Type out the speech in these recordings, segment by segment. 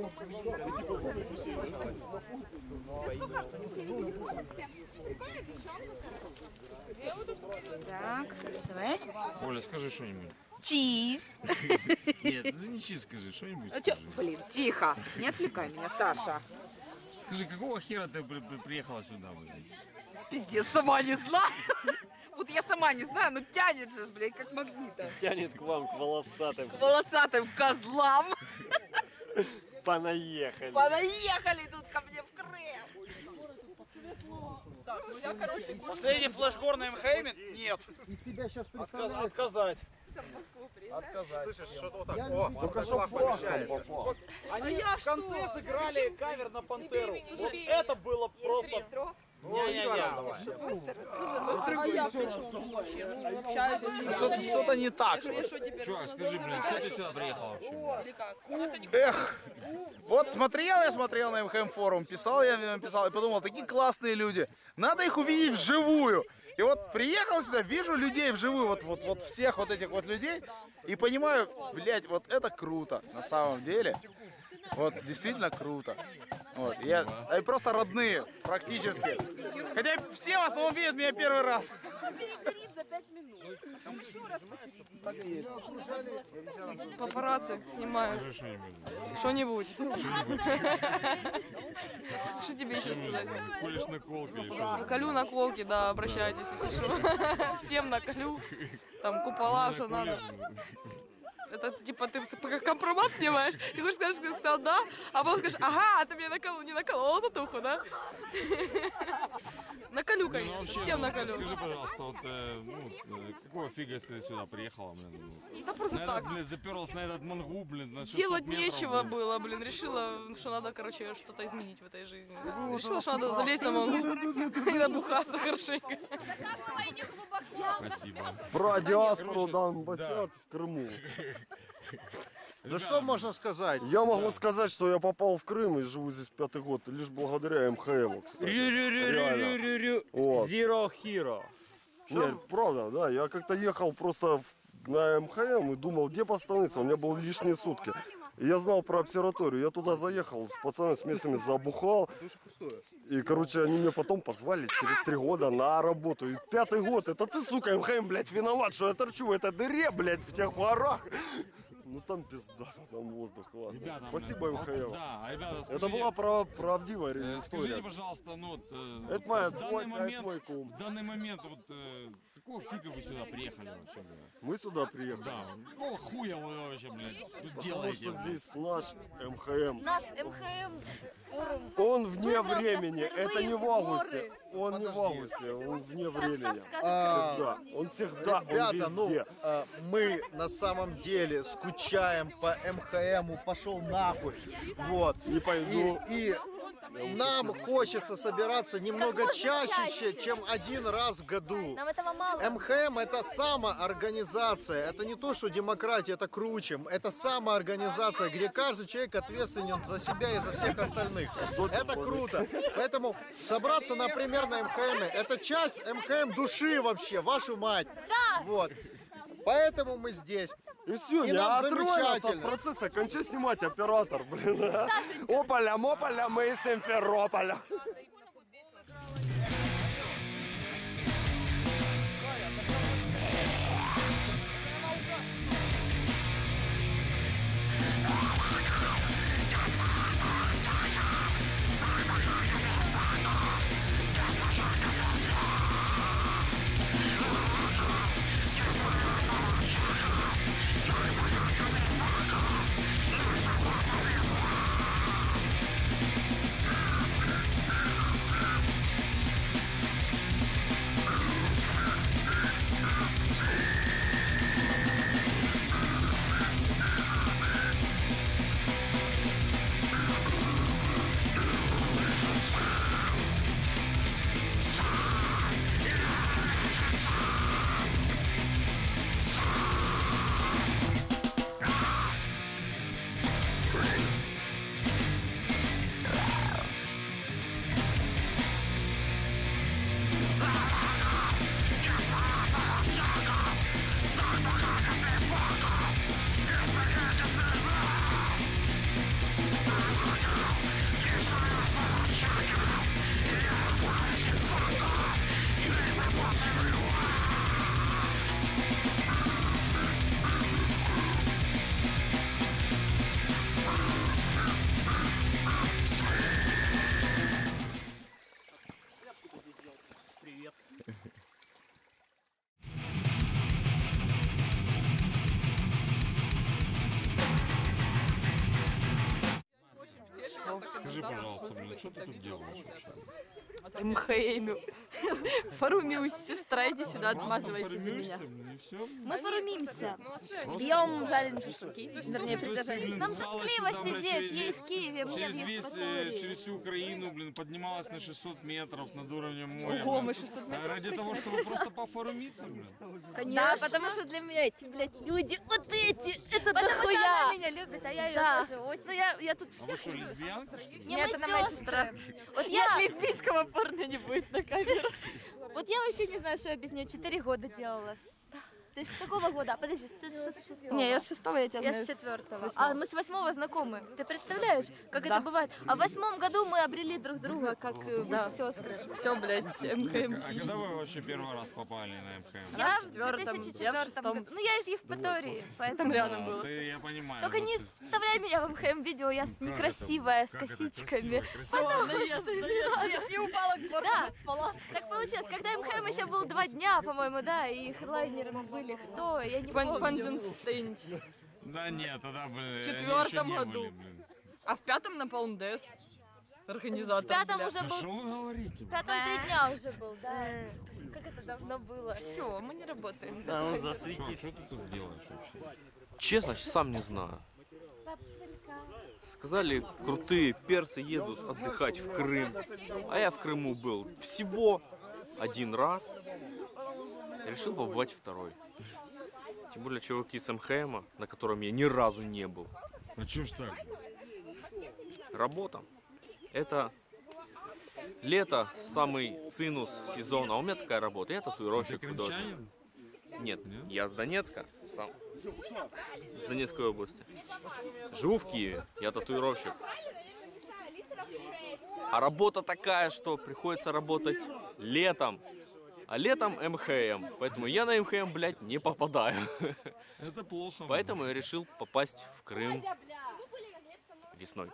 Так, давай. Оля, скажи что-нибудь. Чиз. Нет, ну не чиз скажи, что-нибудь Ну чё, скажи. блин, тихо. Не отвлекай меня, Саша. Скажи, какого хера ты приехала сюда, блядь? Пиздец, сама не знаю. Вот я сама не знаю, но тянет же, блядь, как магнитом. Тянет к вам, к волосатым. К волосатым козлам. Понаехали. Понаехали тут ко мне в Крым. Так, ну я, короче, Последний флешгор на МХМе? Нет. И себя сейчас Отказать. Отказать. Слышишь, что-то вот так. О, только что помещается. Вот они в конце сыграли кавер на Пантеру. Вот это было просто... Что-то не так. Чувак, скажи, блин, что ты сюда приехал вообще? Эх, вот я смотрел на МХМ форум, писал и подумал, такие классные люди, надо их увидеть вживую. И вот приехал сюда, вижу людей вживую, вот всех вот этих вот людей, и понимаю, блядь, вот это круто, на самом деле. Вот, действительно круто. Вот, они просто родные, практически. Хотя все в основном видят меня первый раз. за 5 минут. Потом еще раз посередине. Папарацци снимают. Что-нибудь. Что тебе еще сказать? Колешь наколки или что? Колю наколки, да, обращайтесь, если что. Всем наколю. Там купола, что надо. Это типа ты как компромат снимаешь, ты хочешь сказать, что ты сказал да, а потом скажешь, ага, а ты мне не наколола татуху, да? Наколю, конечно, всем наколю. Скажи, пожалуйста, вот, какого фига ты сюда приехала, блин? Да просто так. Блин, заперлась на этот мангу, блин, на 600 Делать метров, нечего блин. было, блин, решила, что надо, короче, что-то изменить в этой жизни. Решила, что надо залезть на мангу и набухаться хорошенько. Спасибо. Про диаспору Короче, Донбасса в Крыму. Ну что можно сказать? Я могу сказать, что я попал в Крым и живу здесь 5-й год лишь благодаря МХМу, кстати. Реально. Вот. Zero Hero. Нет, правда, да. Я как-то ехал просто на МХМ и думал, где постановиться. У меня были лишние сутки. И я знал про обсерваторию. Я туда заехал, с пацанами, с местными забухал. И, короче, они меня потом позвали через 3 года на работу. И 5-й год, это ты, сука, МХМ, блядь, виноват, что я торчу в этой дыре, блядь, в тех горах. Ну там пизда, там воздух классный. Ребята, Спасибо, МХМ. Да, ребята, скажите, Это была правдивая история. скажите, пожалуйста, ну вот, Это моя в данный дочь, момент, это мой кум. в данный момент, вот, какого фига вы сюда приехали вообще, блядь? Мы сюда приехали. Да, какого хуя вы вообще, блядь, тут Потому делаете? что здесь наш МХМ. Наш МХМ форум. Он вне Выбрался времени. впервые Это не в в августе. горы. Он не в августе, он вне времени. Сейчас скажет. Всегда. Он всегда, Ребята, он ну, везде. мы на самом деле скучаем по МХМу, пошел нахуй, вот. Не пойду. И нам хочется собираться немного можно чаще, чаще. чем один раз в году. Нам этого мало. МХМ это самоорганизация, это не то, что демократия, это круче, это самоорганизация, где каждый человек ответственен за себя и за всех остальных. Это круто. Поэтому собраться, например, на МХМ, это часть МХМ души вообще, вашу мать. Да. Вот. Поэтому мы здесь. И все, И не нам отрой нас от замечательно. процесса. Кончай снимать, оператор, блин. Ополя, мополя, мы из Симферополя. Скажи, пожалуйста, блин, что ты тут делаешь вообще? МХМ. Фарумиусь, сестра, иди сюда, отмазывайся за меня. И все? Мы форумимся. Просто- Бьем жареные шашлыки. Вернее, То есть ты, предожаренные. блин, Нам бухала тоскливо сюда, блин, сидеть, есть в Киеве, мне в Евпатории. через всю Украину, блин, поднималась на 600 метров над уровнем моря. Ого, блин. мы 600 метров. Ради того, чтобы просто пофорумиться, блин. Да, потому что для меня эти, блядь, люди, вот эти, это Потому что она дохуя. меня любит, а я ее Да. тоже очень. Ну я тут А вы всех... что, лесбиянка, что ли? Не, Нет, мы она моя сестры. сестра. Вот Нет, я, лесбийского порно не будет на камеру. Вот я вообще не знаю, что я без нее 4 года делала. Ты с какого года? Подожди, ты с 6-го. Не, я с 6-го, я тебя Я знаю, с 4-го. с А мы с 8-го знакомы. Ты представляешь, как Да. это бывает? А в 8-м году мы обрели друг друга как сестры. Все, блядь, А МХМ. когда вы вообще первый раз попали на МХМ? Я в 4-м, 2004 я в 6-м. году. Ну, я из Евпатории, поэтому... Там рядом Да, было. ты, я понимаю. Только вот не ты- вставляй меня в МХМ-видео, я Как это? некрасивая, с Как это косичками. красиво, Наезд, и упала к порно. Да, так получилось, когда МХМ еще был 2 дня, по-моему, да, и хедлайнерами были кто, я не помню. Панджин Стейнч. Да нет, тогда, блин, В они 4-м еще не году. были, блин. А в 5-м на Паундес. Организатор. В 5-м бля. уже Да был, что вы говорите? в 5-м 3 дня уже был, да. Как это давно было. Все, мы не работаем. А ну Что засвети. ты тут делаешь вообще? Честно, сам не знаю. Сказали, крутые перцы едут отдыхать в Крым. А я в Крыму был всего 1 раз. Решил побывать второй. Тем более чуваки с МХМа, на котором я ни разу не был. А чё ж так? Работа. Это лето, самый цинус сезона. А у меня такая работа. Я Ты татуировщик, художник. крымчанин? Нет, я с Донецка, сам. С Донецкой области. Живу в Киеве, я татуировщик. А работа такая, что приходится работать летом. А летом МХМ. Поэтому я на МХМ, блядь, не попадаю. Это плохо. Поэтому я решил попасть в Крым весной.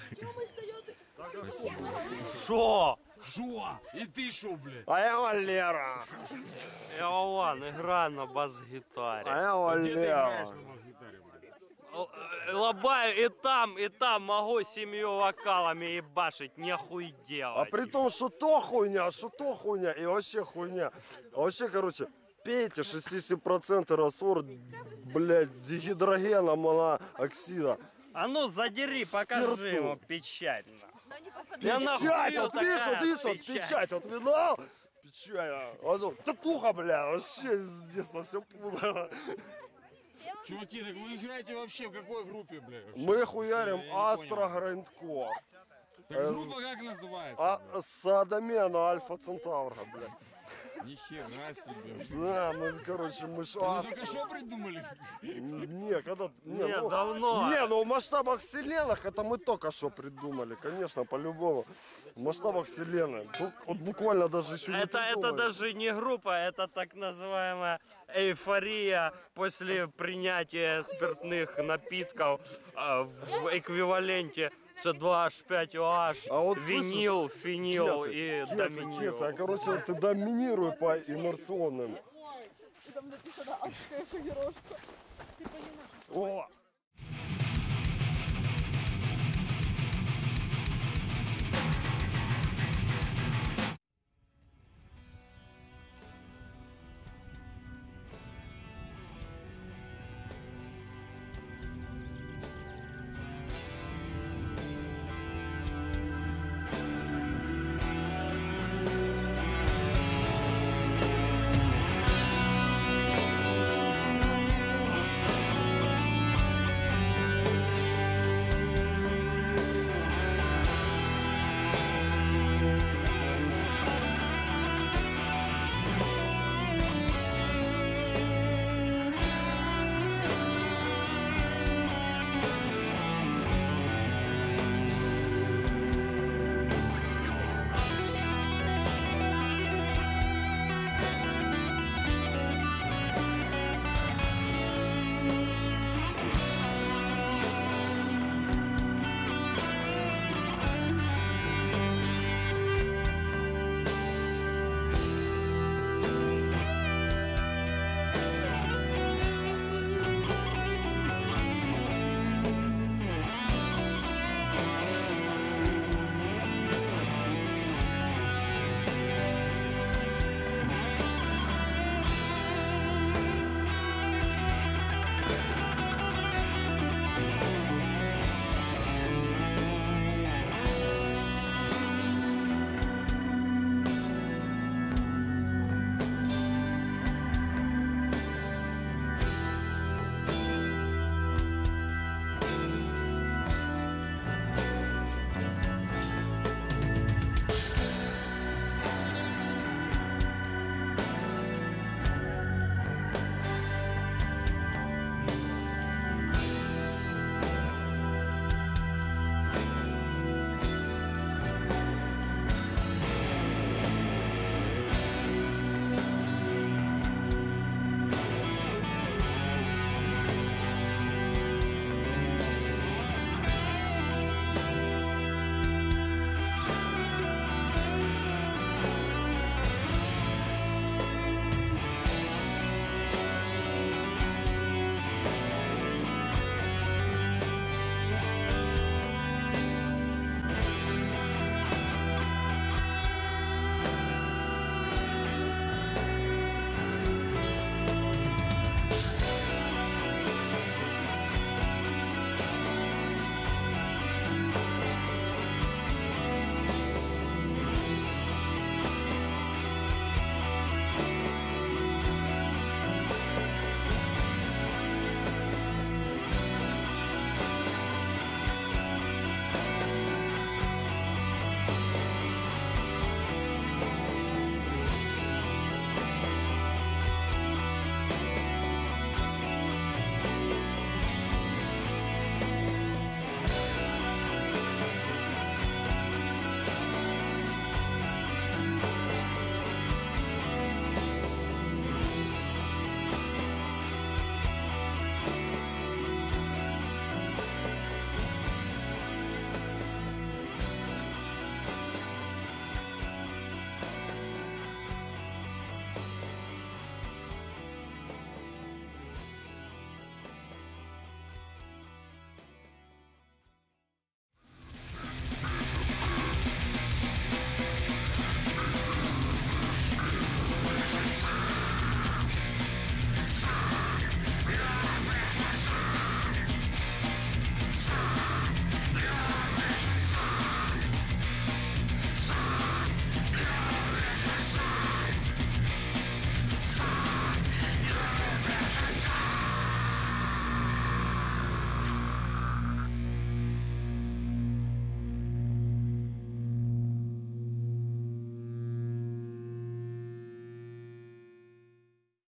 Шо? Шо? И ты шо, блядь? А я Валера. Я Вован, играю на бас-гитаре. А я Где ты играешь Валера. на бас-гитаре, блядь? Лобаю и там могу 7 вокалами ебашить, нехуй А делать. при том, что то хуйня, и вообще хуйня. А вообще, короче, пейте 60% раствор, блядь, дигидрогена, монооксида. А ну задери, покажи Спирту. ему печать. Я нахуй Печать, пил вот такая видишь, вот печать, вот видал? Печать, а ну, татуха, бля, вообще с детства все пузо. Чуваки, так вы играете вообще в какой группе, блядь? вообще? Мы хуярим Я не понял. Астра Грандкор. Так группа как называется? А блядь? Садомена Альфа Центавра, блядь. Нихера себе. Да, мы, короче, мы ж Вы Астра. только что придумали? Не, когда... Не, ну, давно. Не, ну в масштабах вселенных это мы только что придумали, конечно, по-любому. В масштабах вселенной. Вот буквально даже еще не Это придумали. даже не группа, это так называемая эйфория после принятия спиртных напитков в эквиваленте С2H5OH, А вот винил, слышишь, фенил Кецы, и Кецы, доминил. Кецы, короче, вот ты доминируй по инерционным. О!